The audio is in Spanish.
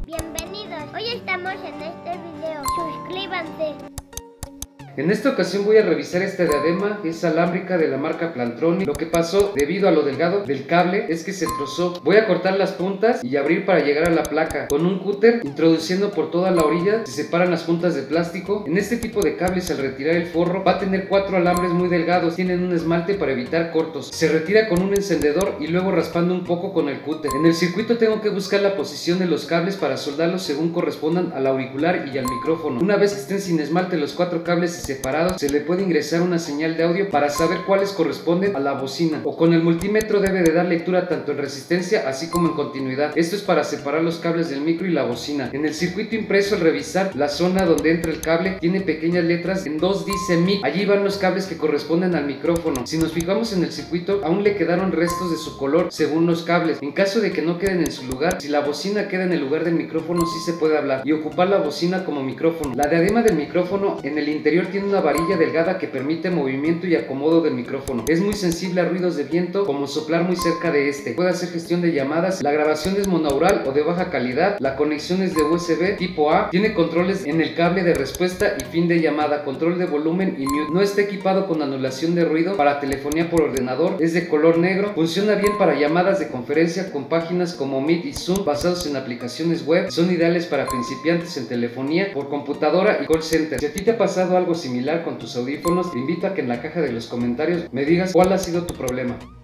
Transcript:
Bienvenidos, hoy estamos en este video, suscríbanse. En esta ocasión voy a revisar esta diadema, es alámbrica de la marca Plantronics. Lo que pasó debido a lo delgado del cable es que se trozó. Voy a cortar las puntas y abrir para llegar a la placa. Con un cúter, introduciendo por toda la orilla, se separan las puntas de plástico. En este tipo de cables, al retirar el forro, va a tener 4 alambres muy delgados. Tienen un esmalte para evitar cortos. Se retira con un encendedor y luego raspando un poco con el cúter. En el circuito tengo que buscar la posición de los cables para soldarlos según correspondan al auricular y al micrófono. Una vez que estén sin esmalte los 4 cables separados, se le puede ingresar una señal de audio para saber cuáles corresponden a la bocina, o con el multímetro debe de dar lectura tanto en resistencia así como en continuidad. Esto es para separar los cables del micro y la bocina. En el circuito impreso, al revisar la zona donde entra el cable, tiene pequeñas letras, en 2 dice mic. Allí van los cables que corresponden al micrófono. Si nos fijamos en el circuito, aún le quedaron restos de su color según los cables. En caso de que no queden en su lugar, si la bocina queda en el lugar del micrófono, sí se puede hablar y ocupar la bocina como micrófono. La diadema del micrófono en el interior tiene una varilla delgada que permite movimiento y acomodo del micrófono. Es muy sensible a ruidos de viento, como soplar muy cerca de este. Puede hacer gestión de llamadas. La grabación es monaural o de baja calidad. La conexión es de USB tipo A. Tiene controles en el cable de respuesta y fin de llamada, control de volumen y mute. No está equipado con anulación de ruido para telefonía por ordenador. Es de color negro. Funciona bien para llamadas de conferencia con páginas como Meet y Zoom basados en aplicaciones web. Son ideales para principiantes en telefonía por computadora y call center. Si a ti te ha pasado algo similar con tus audífonos, te invito a que en la caja de los comentarios me digas cuál ha sido tu problema.